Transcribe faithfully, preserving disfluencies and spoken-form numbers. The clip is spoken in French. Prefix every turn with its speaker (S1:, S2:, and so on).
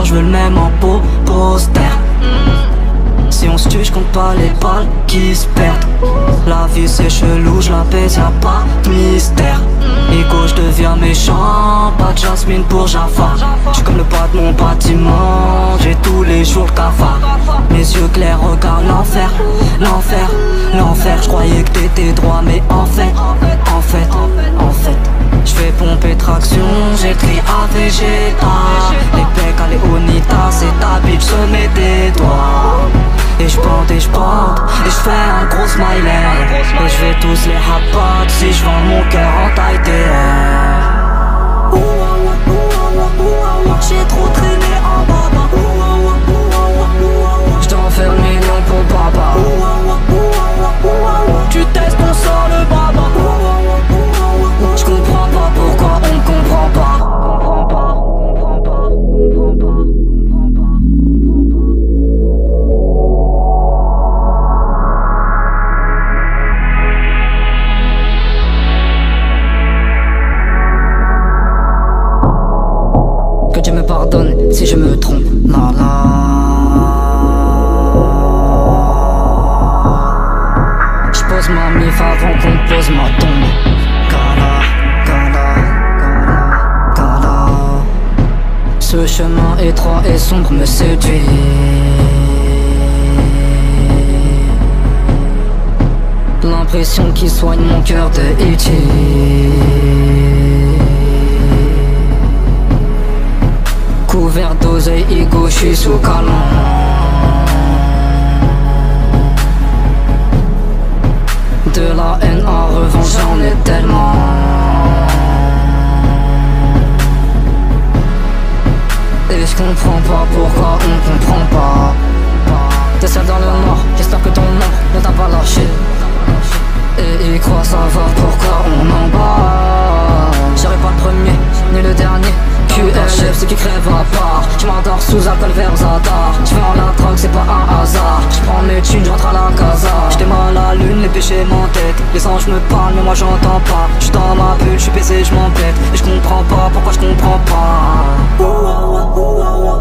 S1: je veux le même en peau, poster. Si on se tue, je compte pas les balles qui se perdent. La vie c'est chelou, je la baise, y'a pas de mystère. Ego, je deviens méchant, pas de Jasmine pour Jaffa. J'suis comme le pas de mon bâtiment, j'ai tous les jours le cafard. Mes yeux clairs regardent l'enfer, l'enfer, l'enfer. J'croyais que t'étais droit, mais en fait, en fait, en fait j'fais pomper traction, j'écris A V G A. Les pecs à Léonita, c'est ta bitch, se met des doigts. Et j'bande et j'bande, et j'fais un gros smiley. Et j'vais tous les rapates si j'vends mon cœur en taille T R. J'ai trop traîné en baba. J'd'en faire le million pour baba. Tu testes, on sort le baba. J'comprends pas pourquoi on comprend pas. Comprends pas, comprends pas, comprends pas. Que Dieu me pardonne si je me trompe. La la. J'pose ma mif avant qu'on pose ma tombe. Gala, gala, gala, gala. Ce chemin étroit et sombre me séduit. L'impression qui soigne mon cœur de E T couvert d'oseille, ego, j'suis sous canon. De la haine en revanche, j'en ai tellement. Et j'comprends pas pourquoi on comprend pas. T'es seul dans le noir, j'espère que ton nom ne t'a pas lâché. Et ils croient savoir pourquoi on en bat. J'serai pas le premier, ni le dernier. Q L F, ceux qui crèvent à part. J'm'endors sous alcool vers Zadar. J'vais en la drogue, c'est pas un hasard. J'prends mes thunes, j'rentre à la casa. J'étais mal à la lune, les péchés m'entêtent. Les anges me parlent, mais moi j'entends pas. J'suis dans ma bulle, j'suis baisé, j'm'embête. Et j'comprends pas pourquoi j'comprends pas.